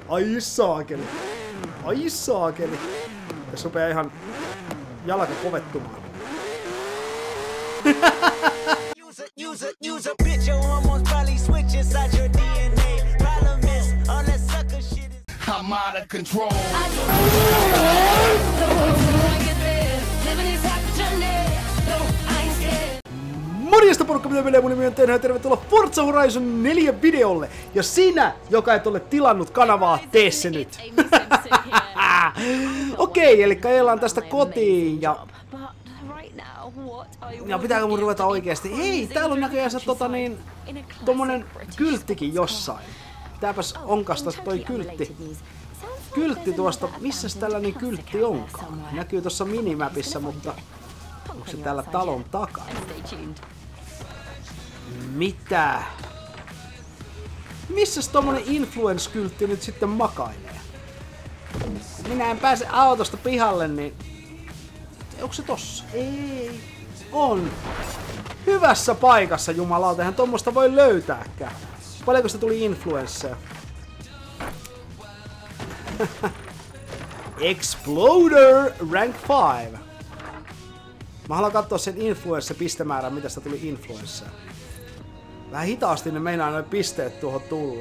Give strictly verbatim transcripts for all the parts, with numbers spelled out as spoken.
Ai saakeli. Ai saakeli. Tässä rupeaa ihan jalka kovettumaan. I'm out of control. Morjesta porukka, mitä menee, mun nimi on Tenha ja tervetuloa Forza Horizon neljä videolle. Ja sinä, joka et ole tilannut kanavaa, tee se nyt. Okei, okay, eli ajellaan tästä kotiin ja... Ja pitääkö mun ruveta oikeesti? Hei, täällä on näköjään se tota niin... tommonen kylttikin jossain. Pitääpäs onkasta toi kyltti. Kyltti tuosta, missäs tällainen kyltti onkaan? Näkyy tuossa minimapissa, mutta... onko se täällä talon takana? Mitä? Missäs tommonen influence-kyltti nyt sitten makailee? Minä en pääse autosta pihalle, niin... onko se tossa? Ei. On. Hyvässä paikassa, jumalauta. Eihän tommosta voi löytääkään. Paljonko sitä tuli influensseja? Exploder rank five. Mä haluan katsoa sen influence-pistemäärän, mitä sitä tuli influensseja. Vähän hitaasti ne meinaa noin pisteet tuohon tulla.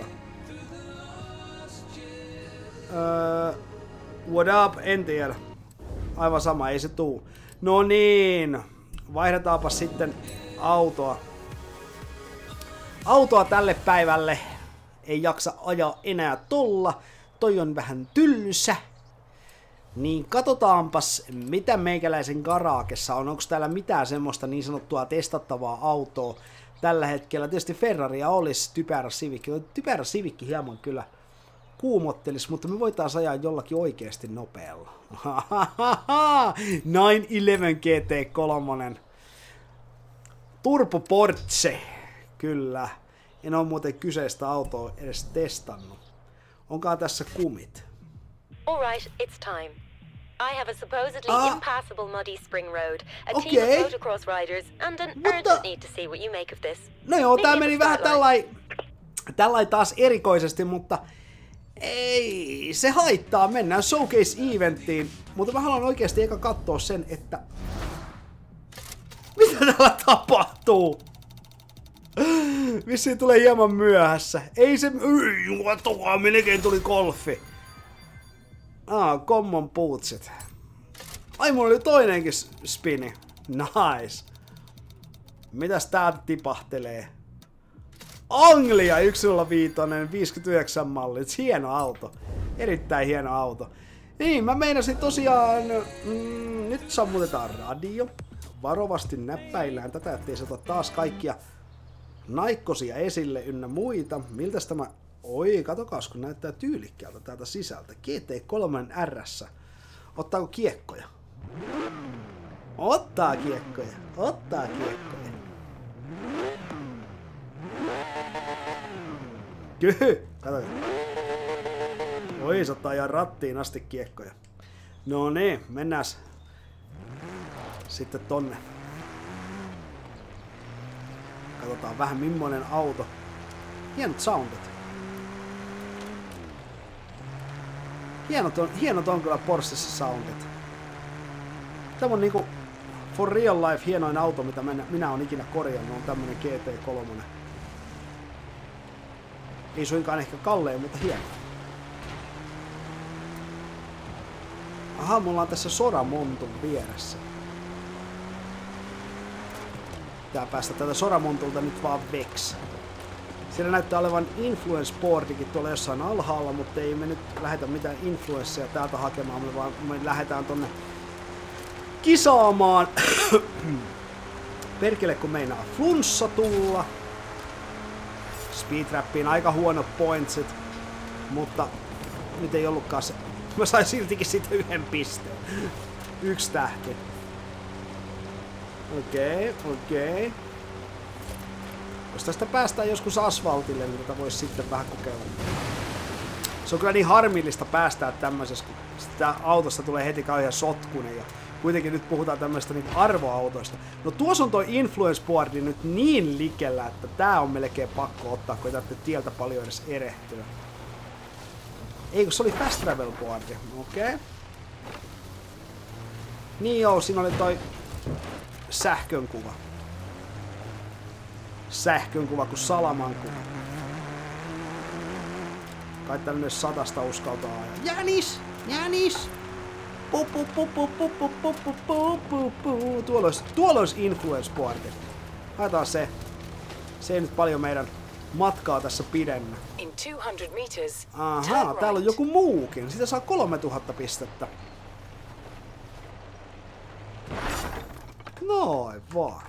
Öö, what up? En tiedä. Aivan sama, ei se tuu. No niin. Vaihdetaanpa sitten autoa. Autoa tälle päivälle. Ei jaksa ajaa enää tolla. Toi on vähän tylsä. Niin katsotaanpas, mitä meikäläisen garaakessa on. Onko täällä mitään semmoista niin sanottua testattavaa autoa tällä hetkellä? Tietysti Ferraria olisi, typerä Civic. Typerä Civic hieman kyllä kuumottelis, mutta me voitaisiin ajaa jollakin oikeasti nopealla. nine eleven G T kolme. Turbo Porsche. Kyllä. En ole muuten kyseistä autoa edes testannut. Onkaan tässä kumit? Alright, it's time. I have a supposedly ah. impassable muddy spring road, a okay. team of motocross riders, and an Mutta... urgent need to see what you make of this. No joo, tää meni vähän tällai, tällai taas erikoisesti, mutta ei se haittaa. Mennään Showcase-eventtiin, mutta mä haluan oikeasti eka katsoa sen, että mitä täällä tapahtuu. Vissiin tulee hieman myöhässä. Ei se... Juotokaa, melkein tuli golfi. Ah, common bootsit. Ai, mulla oli toinenkin spini. Nice. Mitäs tää tipahtelee? Anglia yksi nolla viisi viisikymmentäyhdeksän malli. Hieno auto. Erittäin hieno auto. Niin, mä meinasin tosiaan... Mm, nyt sammutetaan radio. Varovasti näppäillään tätä, ettei saata taas kaikkia naikkosia esille ynnä muita. Miltäs tämä... Oi, katokaas, kun näyttää tyylikkäältä täältä sisältä. G T kolme R S. Ottaako kiekkoja? Ottaa kiekkoja. Ottaa kiekkoja. Kyhy! Katsotaan. Oi, se ottaa ihan rattiin asti kiekkoja. No niin, mennääs sitten tonne. Katsotaan vähän millainen auto. Hienot soundit. Hienot on, hienot on kyllä Porschessa soundit. Tämä on niinku for real life hienoin auto, mitä minä, minä olen ikinä korjannut, on tämmönen G T kolme. Ei suinkaan ehkä kalleen, mutta hieno. Aha, mulla on tässä soramontun vieressä. Pitää päästä tätä soramontulta nyt vaan veks. Siellä näyttää olevan influence-boardikin tuolla jossain alhaalla, mutta ei me nyt lähetä mitään influensseja täältä hakemaan, me vaan me lähdetään tonne kisaamaan. Perkele kun meinaa flunssa tulla. Speedtrappiin aika huonot pointsit, mutta nyt ei ollutkaan se. Mä sain siltikin siitä yhden pisteen. Yksi tähti. Okei, okay, okei. Okay. Jos tästä päästään joskus asfaltille, niin tätä voisi sitten vähän kokeilla. Se on kyllä niin harmillista päästää tämmöisessä, kun sitä autosta tulee heti kauhean sotkunen ja kuitenkin nyt puhutaan tämmöistä niin arvoautoista. No tuossa on toi influence boardi nyt niin likellä, että tää on melkein pakko ottaa, kun ei tarvitse tieltä paljon edes erehtyä. Ei, kun se oli fast travel boardi. Okei. Okay. Niin joo, siinä oli toi sähkön kuva. Sähkön kuva kuin salaman kuva. Kai tänne myös satasta uskaltaa ajaa. Jänis! Jänis! Pu, pu, pu, pu, pu, pu, pu, pu, pu, pu, pu. Tuolla olisi, tuolla olisi influence boardi. Haetaan se. Se ei nyt paljon meidän matkaa tässä pidennä. Ahaa, täällä on joku muukin. Sitä saa kolmetuhatta pistettä. Noin vaan.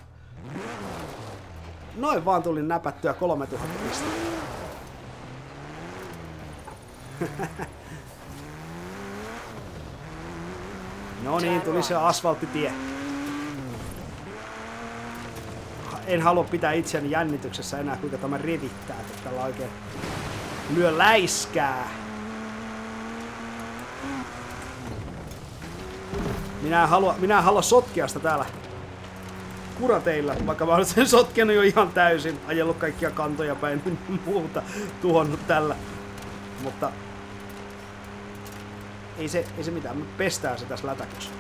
Noin vaan tuli näpättyä kolmetuhatta pistettä. No niin, tuli se asfalttitie. En halua pitää itseäni jännityksessä enää, kuinka tämä revittää, että tällä oikein lyö läiskää. Minä en halua, minä en halua sotkea sitä täällä kurateilla, vaikka mä olen sen sotkenut jo ihan täysin, ajellut kaikkia kantoja päin ja muuta, tuhonnut tällä. Mutta ei se, ei se mitään, me pestään se tässä lätäkössä.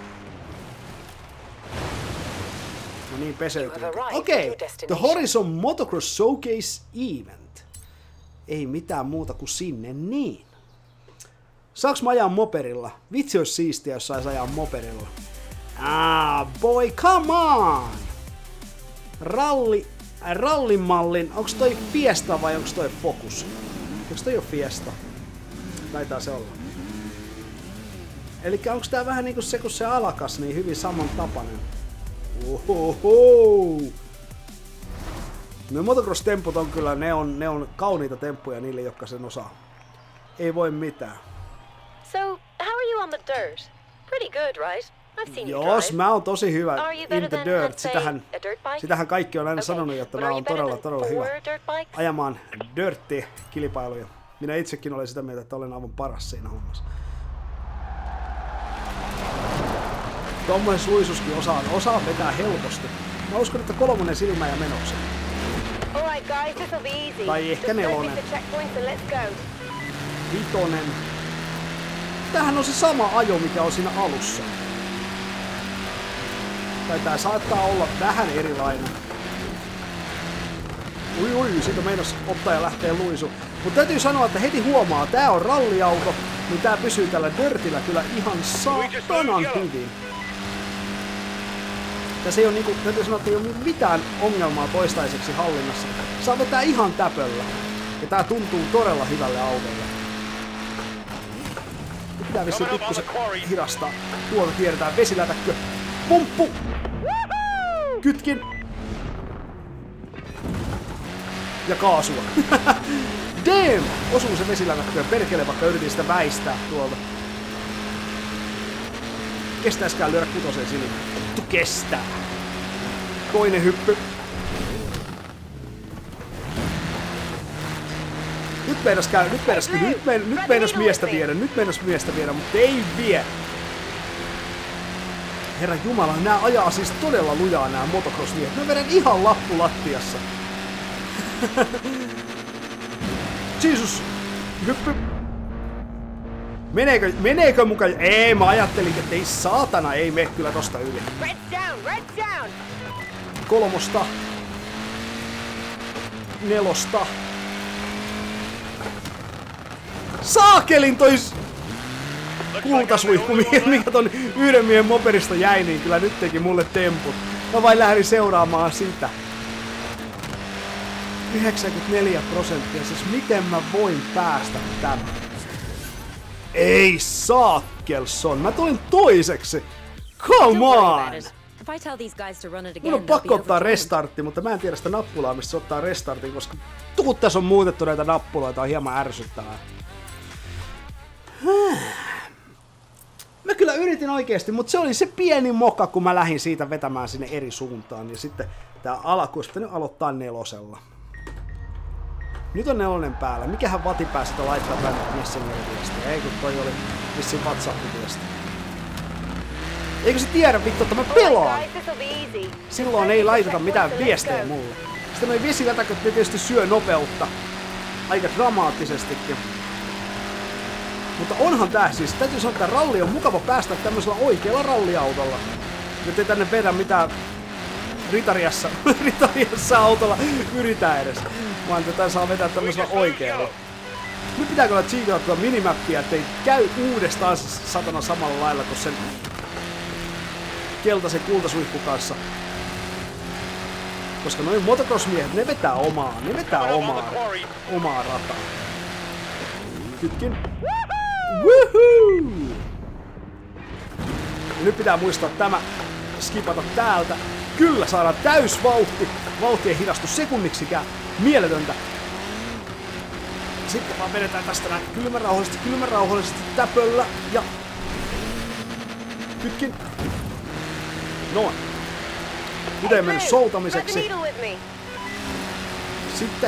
No niin, peseytyy. Okei, okay. The Horizon Motocross Showcase Event. Ei mitään muuta kuin sinne niin. Saaks mä ajaa moperilla? Vitsi olisi siistiä, jos sais ajaa moperilla. Ah, boy, come on! Ralli, äh, rallimallin, onks toi Fiesta vai onks toi Focus? Onks toi jo Fiesta? Taitaa se olla. Elikkä onks tää vähän niinku se, kun se alakas, niin hyvin samantapainen. Ohoho! No motocross-temput on kyllä, ne on, ne on kauniita temppuja niille, jotka sen osaa. Ei voi mitään. So, how are you on the dirt? Pretty good, right? I've seen you Jos, drive. mä oon tosi hyvä Are you in better the than, dirt. let's say, Sitähän, a dirt bike? sitähän kaikki on aina Okay, sanonut, että but mä are oon you better todella, than todella hyvä four dirt bikes? ajamaan dirtti-kilpailuja. Minä itsekin olen sitä mieltä, että olen aivan paras siinä hommassa. Tommoinen suisuskin osaa, osaa vetää helposti. Mä uskon, että kolmonen silmä ja menoksi. Alright guys, this'll be easy. Tai ehkä Just nelonen. surface the checkpoints and let's go. Vitonen. Tämähän on se sama ajo, mikä on siinä alussa. Tai tää saattaa olla vähän erilainen. Ui ui, siitä meinas ottaa ja lähtee luisu. Mutta täytyy sanoa, että heti huomaa, tää on ralliauto, niin tää pysyy tällä dirtillä kyllä ihan saatanan hyvin. Tässä ei oo niinku, täytyy sanoa, että ei oo mitään ongelmaa toistaiseksi hallinnassa. Saa vetää ihan täpöllä. Ja tää tuntuu todella hyvälle autolle. Pitää vissiin pikkusen hidastaa. Tuolta kierretään vesilätäkkö. Pumppu! Kytkin! Ja kaasua. Damn! Osuu se vesilätäkkö perkele, vaikka yritin sitä väistää tuolta. Kestäiskään lyödä kutoseen silmään. Vittu kestää! Toinen hyppy. Nyt meinas käy, nyt meinas, nyt meinas, nyt meinas miestä viedä, nyt meinas miestä viedä, mutta ei vie. Herra Jumala, nää ajaa siis todella lujaa nää motocross-miehet. Mä vedän ihan lappu lattiassa. Jeesus! Hyppy! Meneekö, meneekö mukaan? Ei, mä ajattelin, että ei saatana, ei mene kyllä tosta yli. Red down, red down. Kolmosta. Nelosta. Saakelin tois kultasuihku, mikä ton yhden miehen moperista jäi, niin kyllä nyt teki mulle temput. Mä vain lähdin seuraamaan sitä. yhdeksänkymmentäneljä prosenttia, siis miten mä voin päästä tämän? Ei Saakelson, mä tulin toiseksi. Come on! Mun on pakko ottaa restartti, mutta mä en tiedä sitä nappulaa, missä ottaa restartin, koska tuut tässä on muutettu näitä nappuloita, on hieman ärsyttävää. Mä kyllä yritin oikeesti, mutta se oli se pieni moka, kun mä lähdin siitä vetämään sinne eri suuntaan. Ja sitten tää alku olisi pitänyt aloittaa nelosella. Nyt on nelonen päällä. Mikähän Vati pääsi sitä laittaa tänne Messengerin-viestiä? Ei kun toi oli vissiin WhatsApp-viesti. Eikö se tiedä vittu, että mä pelaan? Silloin ei laiteta mitään viestejä mulle. Sitten noi vesilätäköt tietysti syö nopeutta. Aika dramaattisestikin. Mutta onhan tää siis, täytyy sanoa, että ralli on mukava päästä tämmöisellä oikealla ralliautolla. Nyt ei tänne vedä mitään ritariassa, ritariassa autolla yritä edes. Vaan tätä saa vetää tämmöisellä oikealla. Nyt pitää kyllä cheatata tuota minimappia, ettei käy uudestaan satana samalla lailla kuin sen keltaisen kultasuihku kanssa. Koska noin motocross-miehet, ne vetää omaa, ne vetää omaa, omaa rataa. Kytkin. Woohoo! Nyt pitää muistaa tämä, skipata täältä. Kyllä saadaan täysvauhti. Vauhti ei hidastu sekunniksikään. Mieletöntä. Sitten vaan vedetään tästä näin kylmän rauhallisesti, kylmän rauhallisesti täpöllä ja kytkin. Noin. Nyt ei mennyt soutamiseksi. Sitten.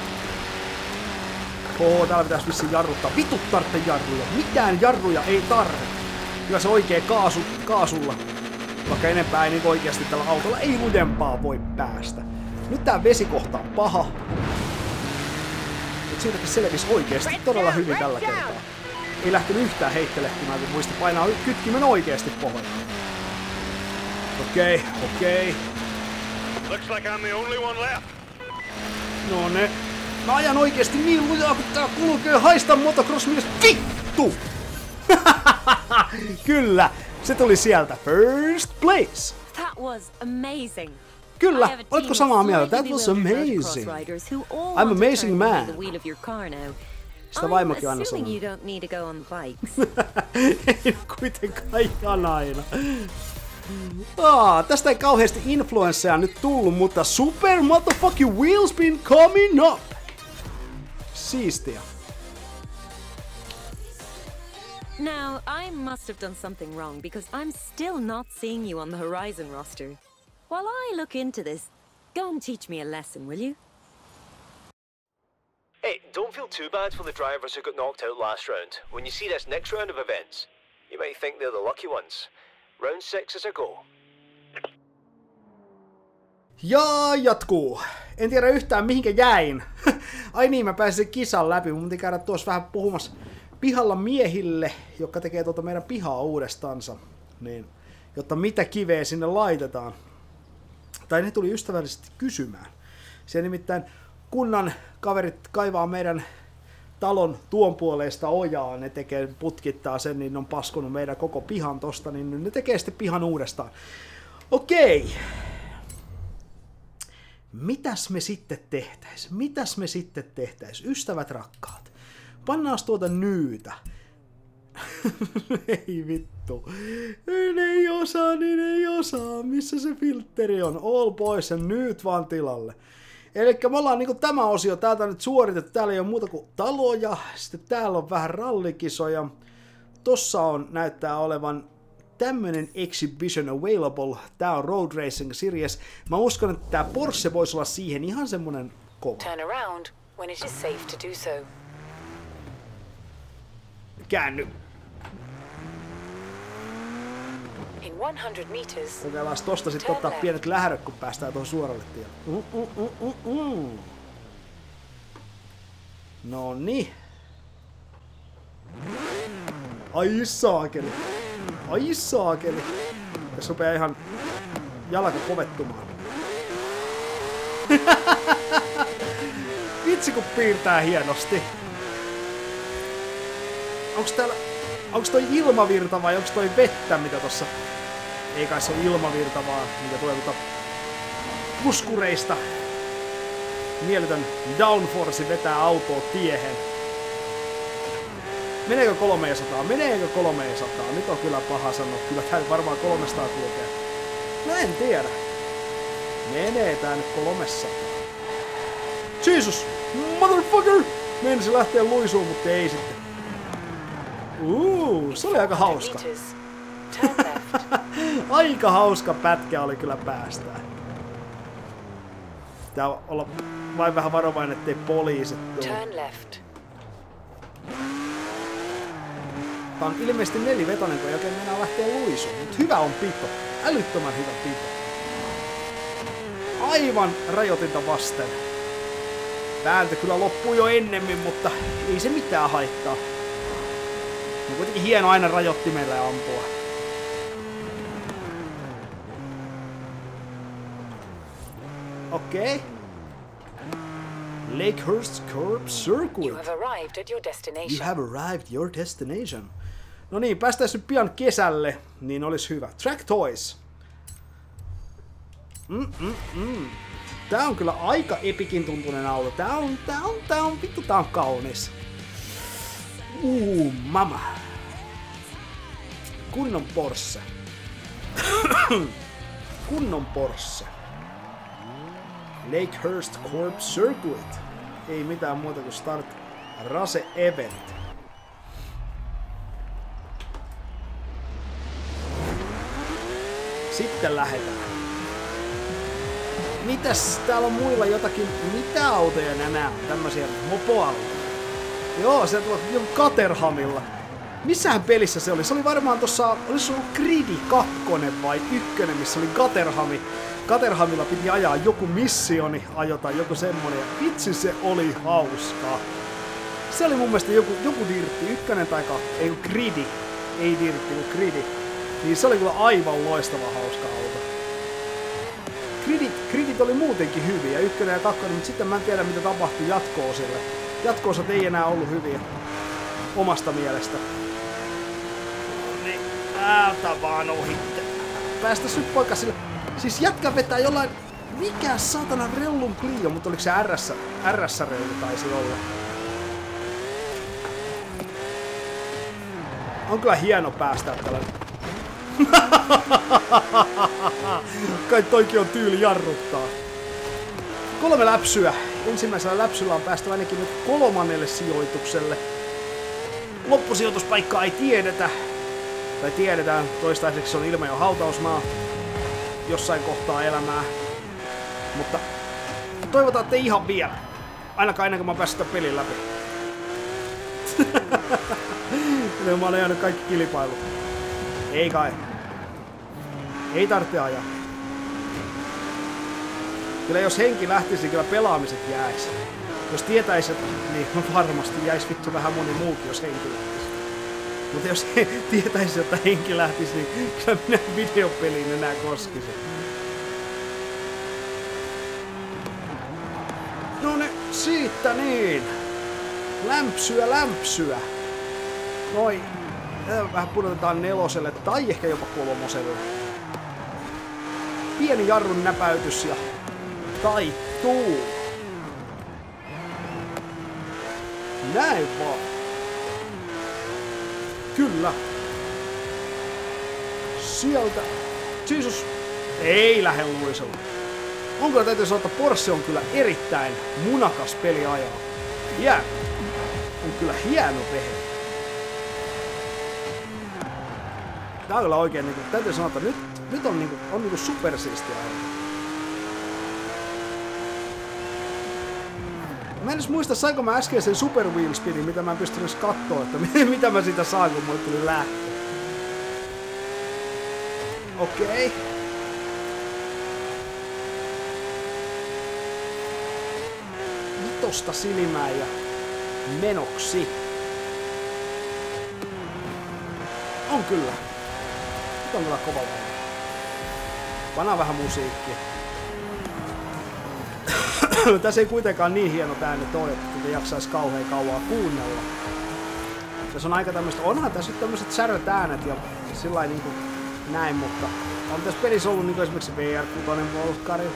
Oho, täällä pitäisi vissiin jarruttaa. Vitut tarvitse jarruja. Mitään jarruja ei tarvitse. Kyllä se oikee kaasu, kaasulla. Vaikka enempää ei niin oikeasti tällä autolla ei lujempaa voi päästä. Nyt tää vesikohta on paha. Mut siitäkin selvisi oikeesti todella hyvin tällä kertaa. Ei lähtenyt yhtään heittelehtimään, kun muisti painaa kytkimen oikeesti pohjaan. Okei, okei. Looks like I'm the only one left. No ne. Mä ajan oikeesti niin lujaa, kun tää kulkee. Haista motocross-mies. Vittu! Kyllä, se tuli sieltä. First place. That was amazing. Kyllä, oletko samaa mieltä? That was amazing. I'm amazing man. Sitä vaimokin aina sanoo. Ei kuitenkaan ihan aina. Ah, tästä ei kauheasti influensseja nyt tullut, mutta super motherfucking wheels been coming up. Siistiä. Now, I must have done something wrong because I'm still not seeing you on the Horizon roster. While I look into this, go and teach me a lesson, will you? Hey, don't feel too bad for the drivers who got knocked out last round. When you see this next round of events, you might think they're the lucky ones. Round six is a go. Ja jatkuu. En tiedä yhtään mihinkä jäin. Ai niin, mä pääsin kisan läpi. Mun piti käydä tuossa vähän puhumassa pihalla miehille, jotka tekee tuota meidän pihaa uudestaansa. Niin, jotta mitä kiveä sinne laitetaan. Tai ne tuli ystävällisesti kysymään. Siellä nimittäin kunnan kaverit kaivaa meidän talon tuon puoleista ojaa, ne tekee, putkittaa sen, niin ne on paskonut meidän koko pihan tosta, niin ne tekee sitten pihan uudestaan. Okei. Mitäs me sitten tehtäis? Mitäs me sitten tehtäis? Ystävät rakkaat. Pannaas tuota nyytä. Ei vittu. Ne ei osaa, niin ei osaa. Missä se filtteri on? All boys ja nyyt vaan tilalle. Elikkä me ollaan niinku tämä osio täältä nyt suoritettu. Täällä ei ole muuta kuin taloja. Sitten täällä on vähän rallikisoja. Tossa on, näyttää olevan tämmönen exhibition available. Tää on Road Racing Series. Mä uskon, että tää Porsche voisi olla siihen ihan semmonen kova. Turn around when it is safe to do so. Käänny. In one hundred meters. Kokeillaan tosta sitten ottaa pienet lähdöt, kun päästään tuohon suoralle tielle. Mm, mm, mm, mm, mm. No niin. Ai saakeli. Ai saakeli. Tässä rupeaa ihan jalka kovettumaan. Vitsi kun piirtää hienosti. Onks täällä... Onks toi ilmavirta vai onks toi vettä, mitä tossa... Ei kai se ole ilmavirta vaan, mikä tulee tuota puskureista. Mieletön downforce vetää autoa tiehen. Meneekö kolmesataa? Meneekö kolmesataa? Nyt on kyllä paha sanoa. Kyllä tää varmaan kolmesataa kulkee. No en tiedä. Menee tää nyt kolmesataa. Jesus! Motherfucker! Meinasi lähtee luisuun, mutta ei sitten. Uuu, se oli aika hauska. Aika hauska pätkä oli kyllä päästään. Pitää olla vain vähän varovainen, ettei poliisit tule. Turn left. Tää on ilmeisesti nelivetonen, kun ei oikein mennään lähteä luisuun. Mut hyvä on pito. Älyttömän hyvä pito. Aivan rajoitinta vasten. Vääntö kyllä loppuu jo ennemmin, mutta ei se mitään haittaa. On kuitenkin hieno aina rajoittimella ampua. Okei. Okay. Lakehurst Curb Circuit. You have arrived at your destination. You have arrived your destination. No niin, päästään nyt pian kesälle, niin olisi hyvä. Track Toys. Mm, mm, mm. Tää on kyllä aika epikin tuntunen auto. Tää on, tää on, tää on, vittu tää on kaunis. Uu, mama. Kunnon Porsche. Kunnon Porsche. Lakehurst Corp Circuit. Ei mitään muuta kuin Start Race Event. Sitten lähdetään. Mitäs täällä on muilla jotakin? Mitä autoja nämä on? Tämmösiä mopoautoja. Joo, se tulee joku Caterhamilla. Missähän pelissä se oli? Se oli varmaan tossa, olis ollut Gridi kaksi vai yksi, missä oli Caterhami. Caterhamilla piti ajaa joku missioni, ajota joku semmonen. Ja vitsi se oli hauskaa. Se oli mun mielestä joku, joku dirtti, ykkönen tai kaksi, ei kun Gridi. Ei dirtti, kun Gridi. Niin se oli kyllä aivan loistava hauska auto. Gridit, gridit oli muutenkin hyviä, ykkönen ja kakkonen, mutta sitten mä en tiedä mitä tapahtui jatko-osille. Jatko-osat ei enää ollut hyviä. Omasta mielestä. Niin, täältä vaan ohitte. Päästäs nyt poika sille. Siis jätkä vetää jollain... Mikä saatana Rellun Clio, mutta oliko se R S, R S-rellu taisi olla. On kyllä hieno päästää tällainen. Kai toikin on tyyli jarruttaa. Kolme läpsyä. Ensimmäisellä läpsyllä on päästä ainakin nyt kolmannelle sijoitukselle. Loppusijoituspaikkaa ei tiedetä. Tai tiedetään, toistaiseksi se on ilme jo hautausmaa. Jossain kohtaa elämää. Mutta toivotaan, ettei ihan vielä. Ainakaan ennen kuin mä pääsen sitä pelin läpi. Mä olen jäänyt kaikki kilpailut. Ei kai. Ei tarvitse ajaa. Kyllä jos henki lähtisi, kyllä pelaamiset jäisi. Jos tietäisi, että niin varmasti jäisi vittu vähän moni muukin, jos henki lähtisi. Mutta jos he tietäisi, että henki lähtisi, niin kyllä minä videopeliin enää koskisin. No ne, siitä niin. Lämpsyä, lämpsyä. Noin. Vähän pudotetaan neloselle tai ehkä jopa kolmoselle. Pieni jarrun näpäytys ja taittuu. Näin vaan. Kyllä. Sieltä. Jesus. Ei lähde luisella. Onko täytyy sanoa, että Porsche on kyllä erittäin munakas peli ajaa. Jää. On kyllä hieno vehe. Tää on kyllä oikein, niin kuin, täytyy sanoa, että nyt, nyt on, niin kuin, on niin kuin supersiistiä. Mä en edes muista, sainko mä äsken sen Super Wheel Spinin, mitä mä en pystynyt kattoo, että mitä mä siitä saan, kun mulle tuli lähtö. Okei. Okay. Vitosta silmään ja menoksi. On kyllä. Nyt on kyllä kova lailla. Panaa vähän musiikkia. Tässä ei kuitenkaan niin hieno äänet ole, että jaksaisi kauhean kauaa kuunnella. Tässä on aika tämmöistä, onhan tässä nyt tämmöiset säröt äänet ja sillain niinku näin, mutta on tässä pelissä ollut niinku esimerkiksi V R kuusi Volkari.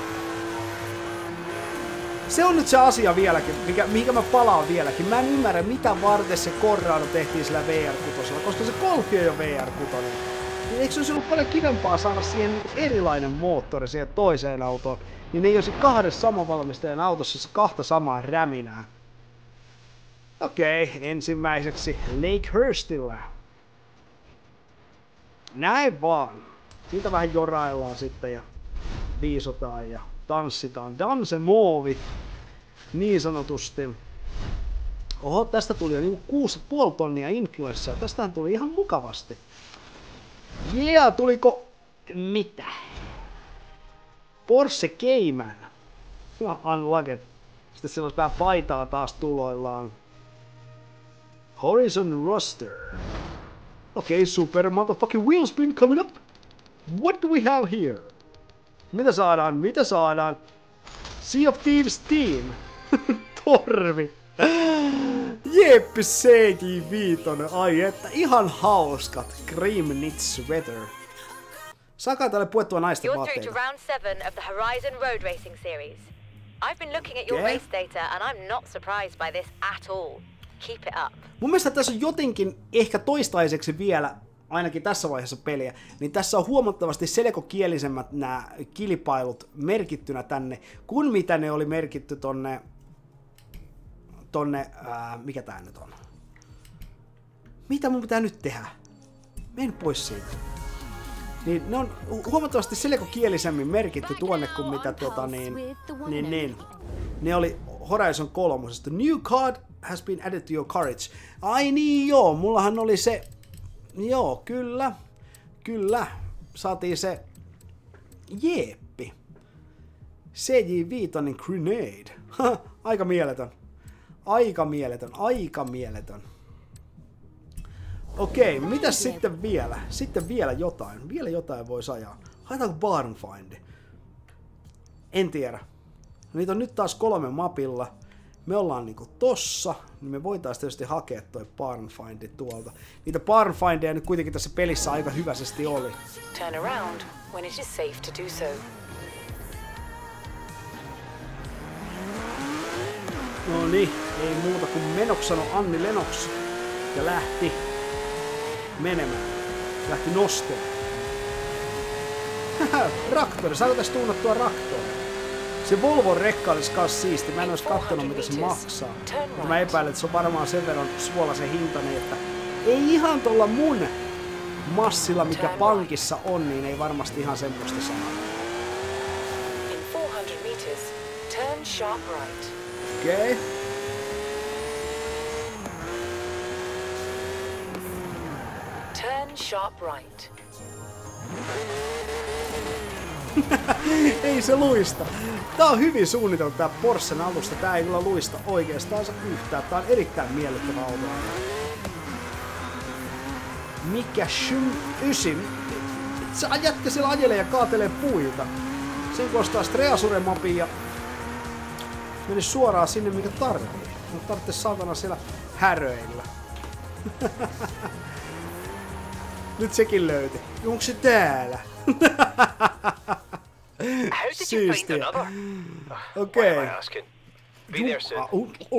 Se on nyt se asia vieläkin, mikä, mihinkä mä palaan vieläkin. Mä en ymmärrä, mitä varten se Corrado tehtiin sillä V R kuusi, koska se Golfi on jo V R kuusi. Niin eikö se olisi ollut paljon kivempaa saada siihen erilainen moottori siihen toiseen autoon? Niin ei olisi kahdessa saman valmistajan autossa kahta samaa räminää. Okei, ensimmäiseksi Lakehurstilla. Näin vaan. Siitä vähän joraillaan sitten ja viisotaan ja tanssitaan. Dance Movi. Niin sanotusti. Oho, tästä tuli jo niinku kuusi pilkku viisi tonnia influenssaa. Tästähän tuli ihan mukavasti. Jee, yeah, tuliko... Mitä? Porsche Cayman. Unlocked. Sitten siellä olisi vähän paitaa taas tuloillaan. Horizon roster. Okay, super motherfucking wheel spin coming up. What do we have here? Mitä saadaan? Mitä saadaan? Sea of Thieves Team. Torvi. Jeppi C J viisi. Ai että ihan hauskat. Cream knit sweater. Saakaa tälle puettua naisten You're through vaatteita. to round seven of the Horizon Road Racing Series. I've been looking at your Okay. race data and I'm not surprised by this at all. Keep it up. Mun mielestä tässä on jotenkin ehkä toistaiseksi vielä, ainakin tässä vaiheessa peliä, niin tässä on huomattavasti selkokielisemmät nämä kilpailut merkittynä tänne, kuin mitä ne oli merkitty tonne, tonne, ää, mikä tää nyt on? Mitä mun pitää nyt tehdä? Men pois siitä. Niin ne on huomattavasti selkokielisemmin merkitty tuonne kuin mitä tota niin, niin, niin. Ne oli Horizon kolmosesta. New card has been added to your carriage. Ai niin joo, mullahan oli se, joo kyllä, kyllä, saatiin se Jeppi. C J viisi Grenade. Aika mieletön. Aika mieletön, aika mieletön. Okei, mitäs sitten vielä? Sitten vielä jotain. Vielä jotain voisi ajaa. Haetaanko Barn Findi? En tiedä. Niitä on nyt taas kolme mapilla. Me ollaan niinku tossa, niin me voitais tietysti hakea toi Barn Findi tuolta. Niitä Barn Findeja nyt kuitenkin tässä pelissä aika hyväisesti oli. Turn around when it is safe to do so. No niin, ei muuta kuin menoksi sanoi Anni Lennox. Ja lähti menemään. Lähti nostemaan. Raktori, saako tästä tuunattua raktori? Se Volvon rekka olisi kans siisti, mä en ois kattonut mitä se maksaa. Mutta mä epäilen, että se on varmaan sen verran suolaisen hintainen, että ei ihan tuolla mun massilla, mikä pankissa on, niin ei varmasti ihan semmoista saa. In four hundred meters, turn sharp right. Okei. Okay. Turn sharp right. Ei se luista. Tää on hyvin suunniteltu tää Porschen alusta. Tää ei kyllä luista oikeastaan yhtään. Tää on erittäin miellyttävä auto. Mikä shym ysin? Se jätkä siellä ajelee ja kaatelee puita. Sen kun ostaa Streasure-mapin ja meni suoraan sinne mikä tarvii. Mutta tarvitsee saatana siellä häröillä. Nyt sekin löyti. Onko se täällä? How did you find another? Okei. Why am I asking? Be there soon.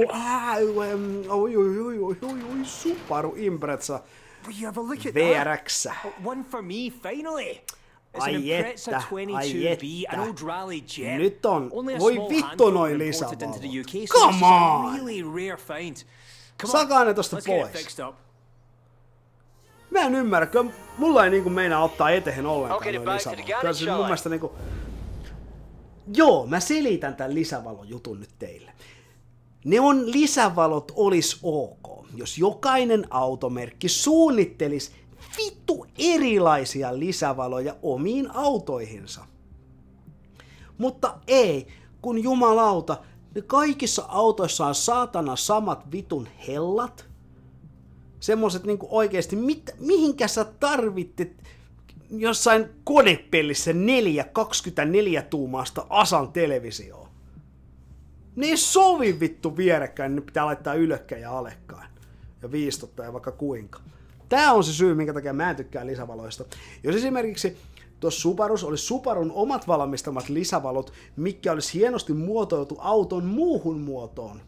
Oi, oi, oi, oi, oi, Subaru Impreza Will you have a look at V R that? X. One for me, finally. It's an Ai Impreza että, ai twenty-two B, an että. old rally jet. Nyt on, Only a voi small vittu handful noi imported into the U K, lisävalot. so Come this is a on! really rare find. Come Saakaa on, ne tosta let's get it pois. fixed up. Mä en ymmärrä, kyllä mulla ei niinku meinaa ottaa eteen ollenkaan Okay, noi back to the lisävalot. garage, Kyllä se mun shall I? mielestä niinku... Joo, mä selitän tän lisävalon jutun nyt teille. Ne on lisävalot olis ok, jos jokainen automerkki suunnittelis vittu erilaisia lisävaloja omiin autoihinsa. Mutta ei, kun jumalauta, ne kaikissa autoissa on saatana samat vitun hellat. Semmoset niinku oikeesti, mit, mihinkä sä tarvittet jossain konepelissä neljä kaksikymmentäneljä tuumaista Asan televisioon. Ne ei sovi vittu vierekkäin, ne pitää laittaa ylökkäin ja alekkain. Ja viistottaa ja vaikka kuinka. Tää on se syy, minkä takia mä en tykkää lisävaloista. Jos esimerkiksi tuossa Subarus olisi Subarun omat valmistamat lisävalot, mikä olisi hienosti muotoiltu auton muuhun muotoon.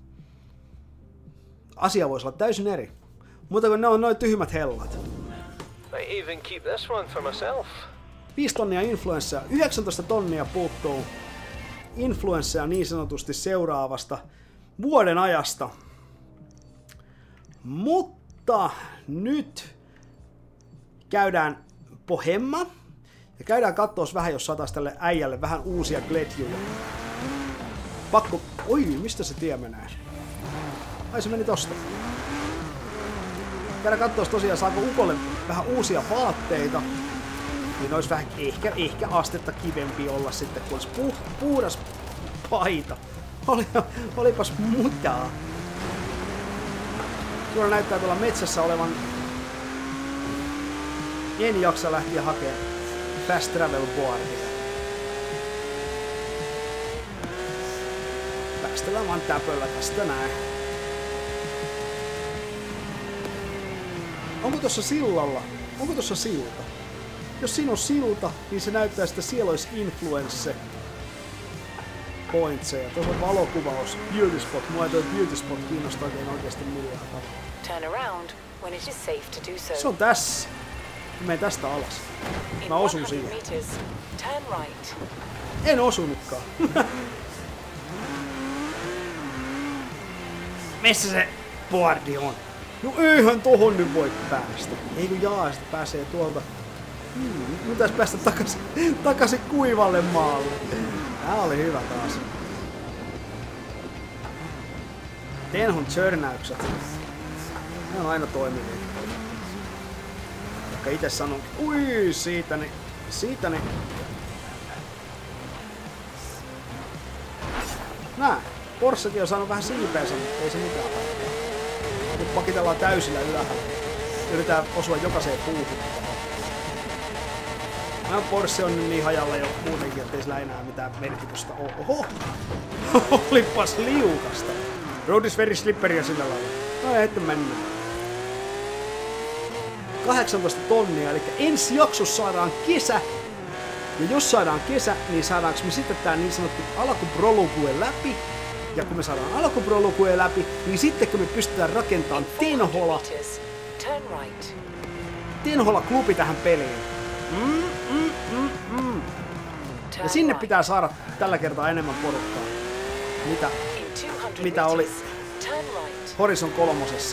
Asia voisi olla täysin eri. Mutta kun ne on noin tyhmät hellat. Might even keep this one for myself. viisi tonnia influenssia, yhdeksäntoista tonnia puuttuu influenssia niin sanotusti seuraavasta vuoden ajasta. Mutta nyt käydään pohemma ja käydään katsoa vähän, jos saataisiin tälle äijälle vähän uusia gledjuja. Pakko... Oi, mistä se tie menee? Ai se meni tosta. Käydään katsoa tosiaan, saako Ukolle vähän uusia vaatteita. Niin olisi vähän ehkä, ehkä astetta kivempi olla sitten, kun olisi pu, puhdas paita. Oli, olipas mutaa. Tuolla näyttää tuolla metsässä olevan... En jaksa lähteä hakemaan fast travel boardia. Päästellään vaan täpöllä tästä näin. Onko tuossa sillalla? Onko tuossa silta? Jos siinä on silta, niin se näyttää, että siellä olisi influence pointseja. Tuossa on valokuvaus. Beauty spot. Mua ei toi beauty spot kiinnostaa oikein oikeasti millään tavalla. Turn around when it is safe to do so. Se on tässä. Mä menen tästä alas. Mä osun siihen. Meters, turn right. En osunutkaan. Missä se boardi on? No eihän tohon nyt voi päästä. Ei kun jaa, sitä pääsee tuolta. Hmm, nyt pitäis päästä takaisin, takaisin kuivalle maalle. Tää oli hyvä taas. Tenhon törnäykset. Ne on aina toimivia. Vaikka ite sanon, ui, siitä ne, siitä ne. Nää, Porschekin on saanut vähän siipeensä, mutta ei se mitään haittaa. Nyt pakitellaan täysillä ylhäällä. Yritetään osua jokaiseen puuhun. Mä Porsche on nyt niin hajalla jo muutenkin, ettei sillä enää mitään merkitystä oo. Oho! Olipas liukasta. Road is very slipperia sillä lailla. No ei, että mennään. kahdeksantoista tonnia, eli ensi jaksossa saadaan kesä. Ja jos saadaan kesä, niin saadaanko me sitten tää niin sanottu alkuprolukue läpi. Ja kun me saadaan alkuprolukue läpi, niin sitten kun me pystytään rakentamaan Tenhola, Tenhola-klubi tähän peliin. Mm, mm, mm, mm. Ja sinne pitää saada tällä kertaa enemmän porukkaa, mitä, mitä oli Horizon kolmosessa.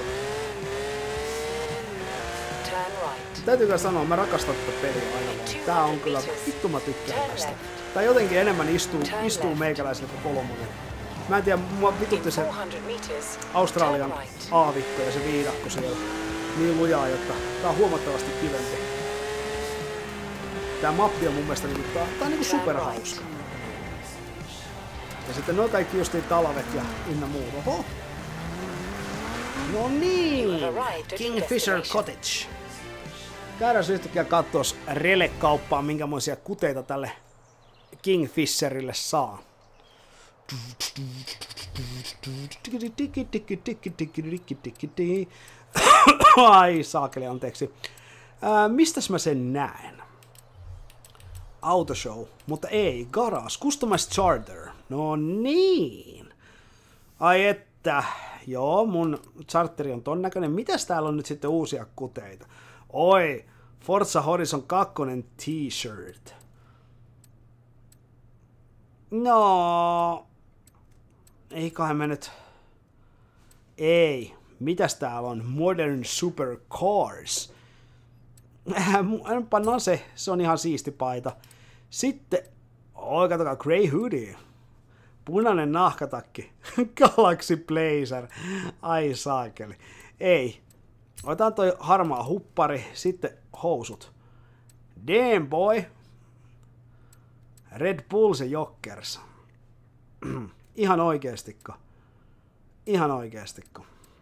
Täytyy kyllä sanoa, mä rakastan tätä peliä aina vaan. Tää on kyllä, vittu mä tykkään tästä. Tää jotenkin enemmän istuu, istuu meikäläiselle kuin kolmonen. Mä en tiedä, mua vitutti se Australian aavikko ja se viidakko siellä niin lujaa, jotta tää on huomattavasti kivempi. Tää mappi on mun mielestä niinku, tää, tää on niinku superhauska. Ja sitten noin kaikki justiin talvet ja ynnä muut. Oho! No niin! Kingfisher Cottage. Käydään yhtäkkiä katsoas relekauppaan, minkämoisia kuteita tälle Kingfisherille saa. Ai saakeli, anteeksi. Ää, mistäs mä sen näen? Autoshow, mutta ei, garage, customized charter. No niin. Ai että, joo, mun charteri on ton näköinen. Mitäs täällä on nyt sitten uusia kuteita? Oi, Forza Horizon kaksi t-shirt. No, eiköhän mä nyt... Ei, mitäs täällä on? Modern Supercars. Pannaan se, se on ihan siisti paita. Sitten, oi katsokaa, Grey Hoodie. Punainen nahkatakki. Galaxy Blazer. Ai saakeli. Ei. Otetaan toi harmaa huppari, sitten housut. Damn boy. Red Bulls ja Jokkers. Ihan oikeestikko. Ihan oikeestikko.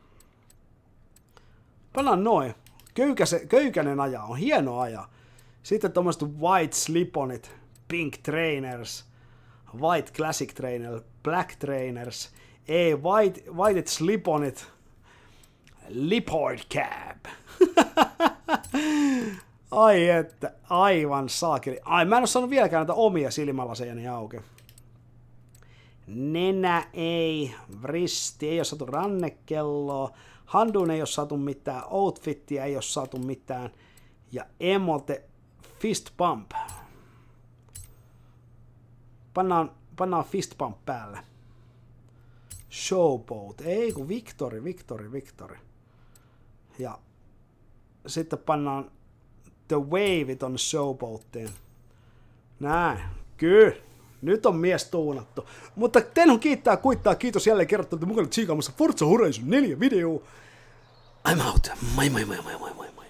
Pannaan noin. Köykäse, köykänen ajaa, on hieno ajaa. Sitten tommoset white sliponit, pink trainers, white classic trainer, black trainers, ei, white, white sliponit, leopard cab. Ai että, aivan saakeli. Ai, mä en oo saanut vieläkään näitä omia silmälasejani auki. Nenä ei, vristi, ei oo saatu rannekelloa. Handuun ei oo saatu mitään, outfittiä ei oo saatu mitään. Ja emote fist pump. Pannaan, pannaan fist pump päälle. Showboat, ei kun Victory, Victory, Victory. Ja sitten pannaan The Wave tonne showboattiin. Näin, kyllä. Nyt on mies tuunattu. Mutta Tenho kiittää, kuittaa, kiitos jälleen kerran, että mukana tsiikaamassa Forza Horizon neljä video. I'm out. Moi moi moi moi moi moi.